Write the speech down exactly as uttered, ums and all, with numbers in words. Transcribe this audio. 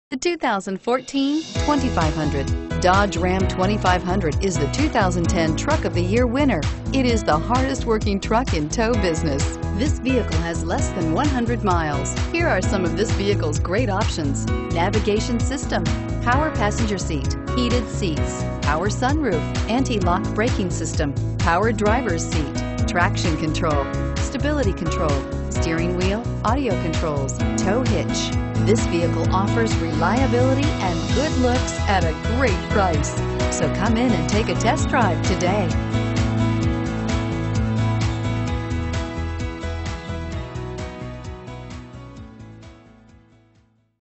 The two thousand fourteen twenty-five hundred. Dodge Ram twenty-five hundred is the two thousand ten Truck of the Year winner. It is the hardest working truck in tow business. This vehicle has less than one hundred miles. Here are some of this vehicle's great options: navigation system, power passenger seat, heated seats, power sunroof, anti-lock braking system, power driver's seat, traction control, stability control, steering wheel audio controls, tow hitch. This vehicle offers reliability and good looks at a great price. So come in and take a test drive today.